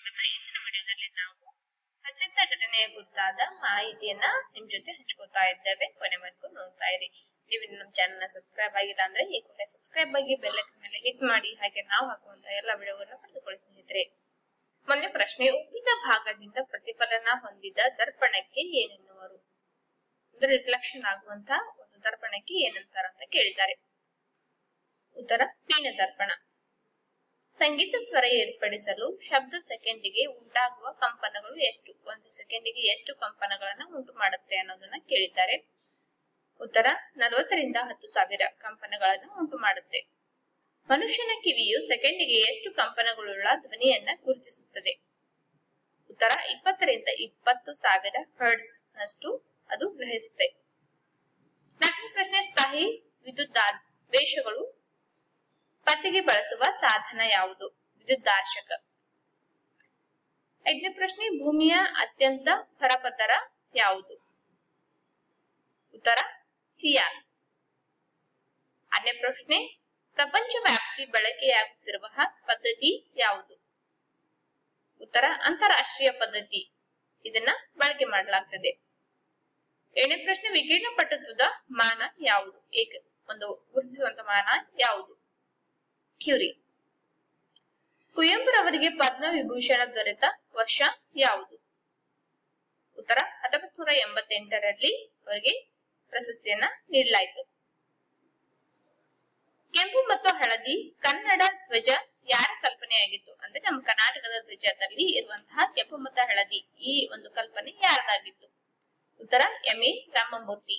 ಸ್ವಾಗತ. ಇಂದಿನ ವಿಡಿಯೋದಲ್ಲಿ ನಾವು ಪ್ರಸಿದ್ಧ ಘಟನೆಯ ಕುರಿತಾದ ಮಾಹಿತಿಯನ್ನ ನಿಮ್ ಜೊತೆ ಹಂಚ್ಕೊತಾ ಇದ್ದೇವೆ. ಕೊನೆವರೆಗೂ ನೋಡ್ತಾ ಇರಿ. ನೀವು ನಮ್ಮ ಚಾನೆಲ್ ನ ಸಬ್ಸ್ಕ್ರೈಬ್ ಆಗಿಲ್ಲ ಅಂದ್ರೆ ಈ ಕೂಡಲೇ ಸಬ್ಸ್ಕ್ರೈಬ್ ಆಗಿ ಬೆಲ್ ಐಕಾನ್ ಮೇಲೆ ಹಿಟ್ ಮಾಡಿ. ಹಾಗೆ ನಾವು ಹಾಕುವಂತ ಎಲ್ಲ ವಿಡಿಯೋಗಳನ್ನ ಪಡೆದುಕೊಳ್ಳಿ ಸ್ನೇಹಿತರೆ. ಮೊನ್ನೆ ಪ್ರಶ್ನೆ, ಉಬ್ಬಿದ ಭಾಗದಿಂದ ಪ್ರತಿಫಲನ ಹೊಂದಿದ ದರ್ಪಣಕ್ಕೆ ಏನೆನ್ನುವರು? ಅಂದ್ರೆ ರಿಫ್ಲೆಕ್ಷನ್ ಆಗುವಂತ ಒಂದು ದರ್ಪಣಕ್ಕೆ ಏನಂತಾರ ಅಂತ ಕೇಳಿದ್ದಾರೆ. ಉತ್ತರ ಪೀನ ದರ್ಪಣ. ಸಂಗೀತ ಸ್ವರ ಏರ್ಪಡಿಸಲು ಶಬ್ದ ಸೆಕೆಂಡಿಗೆ ಉಂಟಾಗುವ ಕಂಪನಗಳು ಎಷ್ಟು? ಒಂದು ಸೆಕೆಂಡಿಗೆ ಎಷ್ಟು ಕಂಪನಗಳನ್ನ ಉಂಟು ಮಾಡುತ್ತೆ ಅನ್ನೋದನ್ನ ಕೇಳಿದ್ದಾರೆ. ಉತ್ತರ 40 ರಿಂದ 10,000 ಕಂಪನಗಳನ್ನ ಉಂಟು ಮಾಡುತ್ತೆ. ಮನುಷ್ಯನ ಕಿವಿಯು ಸೆಕೆಂಡಿಗೆ ಎಷ್ಟು ಕಂಪನಗಳುಳ್ಳ ಧ್ವನಿಯನ್ನ ಗುರುತಿಸುತ್ತದೆ? ಉತ್ತರ 20 ರಿಂದ 20,000 ಹರ್ಟ್ಸ್ ನಷ್ಟು ಅದು ಗ್ರಹಿಸುತ್ತೆ. ನಾಲ್ಕನೇ ಪ್ರಶ್ನೆ, ಸ್ಥಾಯಿ ವಿದ್ಯುದಾವೇಶಗಳು ಪತ್ತೆಗೆ ಬಳಸುವ ಸಾಧನ ಯಾವುದು? ವಿದ್ಯುದಾರ್ಶಕ. ಐದನೇ ಪ್ರಶ್ನೆ, ಭೂಮಿಯ ಅತ್ಯಂತ ಹೊರಪದರ ಯಾವುದು? ಉತ್ತರ ಸಿಯಾಲ್. ಆರನೇ ಪ್ರಶ್ನೆ, ಪ್ರಪಂಚ ವ್ಯಾಪ್ತಿ ಬಳಕೆಯಾಗುತ್ತಿರುವ ಪದ್ಧತಿ ಯಾವುದು? ಉತ್ತರ ಅಂತಾರಾಷ್ಟ್ರೀಯ ಪದ್ಧತಿ. ಇದನ್ನ ಬಳಕೆ ಮಾಡಲಾಗ್ತದೆ. ಏಳನೇ ಪ್ರಶ್ನೆ, ವಿಕಿರಣ ಪಟುತ್ವದ ಮಾನ ಯಾವುದು? ಒಂದು ಗುರುತಿಸುವಂತ ಮಾನ ಯಾವುದು? ಕ್ಯೂರಿ. ಕುವೆಂಪುರವರಿಗೆ ಪದ್ಮ ವಿಭೂಷಣ ದೊರೆತ ವರ್ಷ ಯಾವುದು? ಉತ್ತರ 1988ರಲ್ಲಿ ಅವರಿಗೆ ಪ್ರಶಸ್ತಿಯನ್ನ ನೀಡಲಾಯಿತು. ಕೆಂಪು ಮತ್ತು ಹಳದಿ ಕನ್ನಡ ಧ್ವಜ ಯಾರ ಕಲ್ಪನೆಯಾಗಿತ್ತು? ಅಂದ್ರೆ ನಮ್ಮ ಕರ್ನಾಟಕದ ಧ್ವಜದಲ್ಲಿ ಇರುವಂತಹ ಕೆಂಪು ಮತ್ತು ಹಳದಿ ಈ ಒಂದು ಕಲ್ಪನೆ ಯಾರದಾಗಿತ್ತು? ಉತ್ತರ ಎಂ.ಎ. ರಾಮಮೂರ್ತಿ.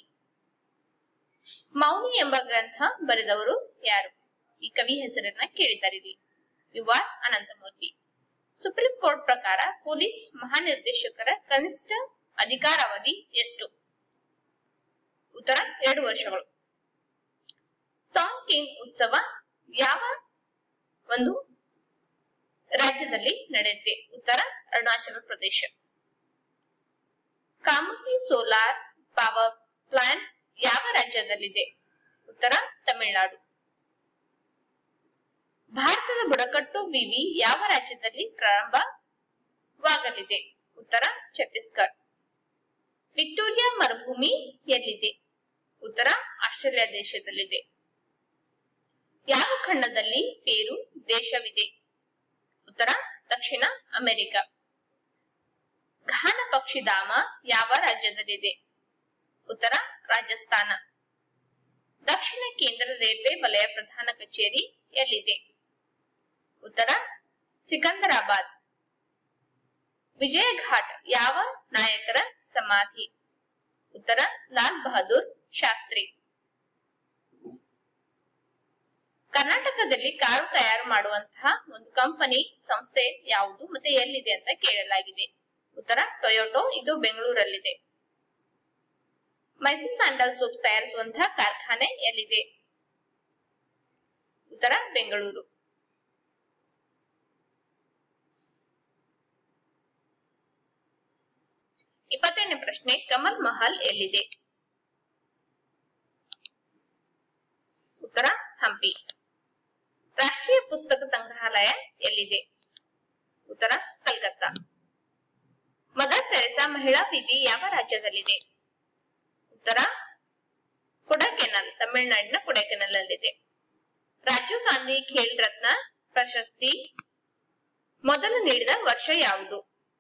ಮೌನಿ ಎಂಬ ಗ್ರಂಥ ಬರೆದವರು ಯಾರು? ಈ ಕವಿ ಹೆಸರನ್ನ ಕೇಳಿದ್ದಾರೆ ಇಲ್ಲಿ. ಯು.ಆರ್. ಅನಂತಮೂರ್ತಿ. ಸುಪ್ರೀಂ ಕೋರ್ಟ್ ಪ್ರಕಾರ ಪೊಲೀಸ್ ಮಹಾನಿರ್ದೇಶಕರ ಕನಿಷ್ಠ ಅಧಿಕಾರಾವಧಿ ಎಷ್ಟು? ಉತ್ತರ 2 ವರ್ಷಗಳು. ಸಾಂಗ್ ಕಿಂಗ್ ಉತ್ಸವ ಯಾವ ಒಂದು ರಾಜ್ಯದಲ್ಲಿ ನಡೆಯುತ್ತೆ? ಉತ್ತರ Arunachal Pradesh. ಕಾಮತಿ solar power plant ಯಾವ ರಾಜ್ಯದಲ್ಲಿದೆ? ಉತ್ತರ ತಮಿಳುನಾಡು. ಭಾರತದ ಬುಡಕಟ್ಟು ವಿವಿ ಯಾವ ರಾಜ್ಯದಲ್ಲಿ ಪ್ರಾರಂಭವಾಗಲಿದೆ? ಉತ್ತರ ಛತ್ತೀಸ್ಗಢ. ವಿಕ್ಟೋರಿಯಾ ಮರುಭೂಮಿ ಎಲ್ಲಿದೆ? ಉತ್ತರ ಆಸ್ಟ್ರೇಲಿಯಾ ದೇಶದಲ್ಲಿದೆ. ಯಾವ ಖಂಡದಲ್ಲಿ ಪೇರು ದೇಶವಿದೆ? ಉತ್ತರ ದಕ್ಷಿಣ ಅಮೆರಿಕ. ಘಾನ ಪಕ್ಷಿಧಾಮ ಯಾವ ರಾಜ್ಯದಲ್ಲಿದೆ? ಉತ್ತರ ರಾಜಸ್ಥಾನ. ದಕ್ಷಿಣ ಕೇಂದ್ರ ರೈಲ್ವೆ ವಲಯ ಪ್ರಧಾನ ಕಚೇರಿ ಎಲ್ಲಿದೆ? ಉತ್ತರ ಸಿಕಂದರಾಬಾದ್. ವಿಜಯ ಘಾಟ್ ಯಾವ ನಾಯಕರ ಸಮಾಧಿ? ಉತ್ತರ ಲಾಲ್ ಬಹದ್ದೂರ್ ಶಾಸ್ತ್ರಿ. ಕರ್ನಾಟಕದಲ್ಲಿ ಕಾರು ತಯಾರು ಮಾಡುವಂತಹ ಒಂದು ಕಂಪನಿ ಸಂಸ್ಥೆ ಯಾವುದು ಮತ್ತೆ ಎಲ್ಲಿದೆ ಅಂತ ಕೇಳಲಾಗಿದೆ. ಉತ್ತರ ಟೊಯೋಟೋ. ಇದು ಬೆಂಗಳೂರಲ್ಲಿದೆ. ಮೈಸೂರು ಸ್ಯಾಂಡಲ್ ಸೋಪ್ಸ್ ತಯಾರಿಸುವಂತಹ ಕಾರ್ಖಾನೆ ಎಲ್ಲಿದೆ? ಉತ್ತರ ಬೆಂಗಳೂರು. ಇಪ್ಪತ್ತನೇ ಪ್ರಶ್ನೆ, ಕಮಲ್ ಮಹಲ್ ಎಲ್ಲಿದೆ? ಉತ್ತರ ಹಂಪಿ. ರಾಷ್ಟ್ರೀಯ ಪುಸ್ತಕ ಸಂಗ್ರಹಾಲಯ ಎಲ್ಲಿದೆ? ಉತ್ತರ ಕಲ್ಕತ್ತಾ. ಮದರ್ ತೆರೆಸಾ ಮಹಿಳಾ ವಿವಿ ಯಾವ ರಾಜ್ಯದಲ್ಲಿದೆ? ಉತ್ತರ ಕೊಡಕೆನಲ್. ತಮಿಳುನಾಡಿನ ಕೊಡಕೆನಲ್ ಅಲ್ಲಿದೆ. ರಾಜೀವ್ ಗಾಂಧಿ ಖೇಲ್ ರತ್ನ ಪ್ರಶಸ್ತಿ ಮೊದಲು ನೀಡಿದ ವರ್ಷ ಯಾವುದು?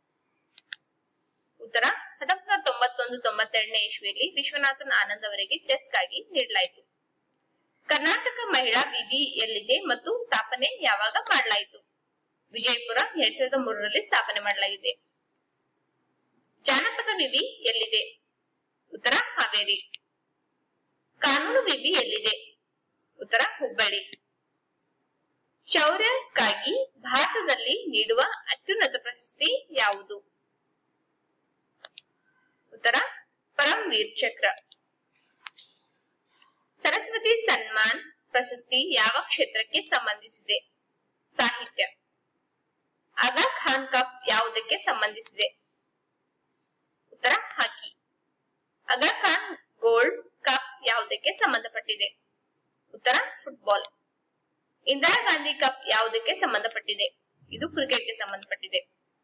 ಉತ್ತರ 1991-92ನೇ ಇಸ್ವಿಯಲ್ಲಿ ವಿಶ್ವನಾಥನ್ ಆನಂದ್ ಅವರಿಗೆ ಚೆಸ್ಗಾಗಿ ನೀಡಲಾಯಿತು. ಕರ್ನಾಟಕ ಮಹಿಳಾ ವಿವಿ ಎಲ್ಲಿದೆ ಮತ್ತು ಸ್ಥಾಪನೆ ಯಾವಾಗ ಮಾಡಲಾಯಿತು? ವಿಜಯಪುರ. 2003ರಲ್ಲಿ ಸ್ಥಾಪನೆ ಮಾಡಲಾಗಿದೆ. ಜಾನಪದ ವಿವಿ ಎಲ್ಲಿದೆ? ಉತ್ತರ ಹಾವೇರಿ. ಕಾನೂನು ವಿವಿ ಎಲ್ಲಿದೆ? ಉತ್ತರ ಹುಬ್ಬಳ್ಳಿ. ಶೌರ್ಯಕ್ಕಾಗಿ ಭಾರತದಲ್ಲಿ ನೀಡುವ ಅತ್ಯುನ್ನತ ಪ್ರಶಸ್ತಿ ಯಾವುದು? ಉತ್ತರ ಪರಮವೀರ್ ಚಕ್ರ. ಸರಸ್ವತಿ ಸನ್ಮಾನ್ ಪ್ರಶಸ್ತಿ ಯಾವ ಕ್ಷೇತ್ರಕ್ಕೆ ಸಂಬಂಧಿಸಿದೆ? ಸಾಹಿತ್ಯ. ಆಗಾ ಖಾನ್ ಕಪ್ ಯಾವುದಕ್ಕೆ ಸಂಬಂಧಿಸಿದೆ? ಉತ್ತರ hockey. Aga Khan gold cup ಯಾವುದಕ್ಕೆ ಸಂಬಂಧಪಟ್ಟಿದೆ? ಉತ್ತರ ಫುಟ್ಬಾಲ್. ಇಂದಿರಾ ಗಾಂಧಿ ಕಪ್ ಯಾವುದಕ್ಕೆ ಸಂಬಂಧಪಟ್ಟಿದೆ? ಇದು ಕ್ರಿಕೆಟ್ಗೆ ಸಂಬಂಧಪಟ್ಟಿದೆ.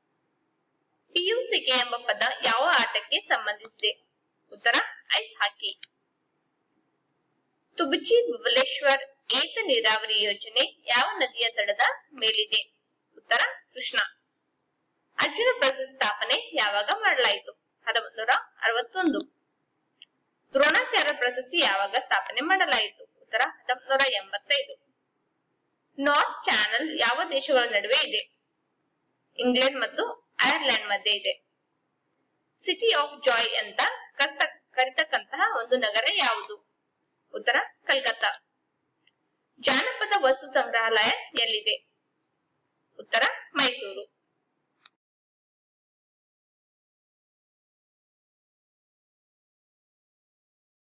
ಪಿಯುಸಿಕೆ ಎಂಬ ಪದ ಯಾವ ಆಟಕ್ಕೆ ಸಂಬಂಧಿಸಿದೆ? ಉತ್ತರ ಐಸ್ ಹಾಕಿ. ತುಬಚಿ ಬಬಲೇಶ್ವರ್ ಏತ ನೀರಾವರಿ ಯೋಜನೆ ಯಾವ ನದಿಯ ದಡದ ಮೇಲಿದೆ? ಉತ್ತರ ಕೃಷ್ಣ. ಅರ್ಜುನ ಪ್ರಶಸ್ತಿ ಸ್ಥಾಪನೆ ಯಾವಾಗ ಮಾಡಲಾಯಿತು? 1961. ದ್ರೋಣಾಚಾರ್ಯ ಪ್ರಶಸ್ತಿ ಯಾವಾಗ ಸ್ಥಾಪನೆ ಮಾಡಲಾಯಿತು? ಉತ್ತರ 1985. ನಾರ್ತ್ ಚಾನಲ್ ಯಾವ ದೇಶಗಳ ನಡುವೆ ಇದೆ? ಇಂಗ್ಲೆಂಡ್ ಮತ್ತು ಐರ್ಲೆಂಡ್ ಮಧ್ಯೆ ಇದೆ. ಸಿಟಿ ಆಫ್ ಜಾಯ್ ಅಂತ ಕರಿತಕ್ಕಂತಹ ಒಂದು ನಗರ ಯಾವುದು? ಉತ್ತರ ಕಲ್ಕತ್ತಾ. ಜಾನಪದ ವಸ್ತು ಸಂಗ್ರಹಾಲಯ ಎಲ್ಲಿದೆ? ಉತ್ತರ ಮೈಸೂರು.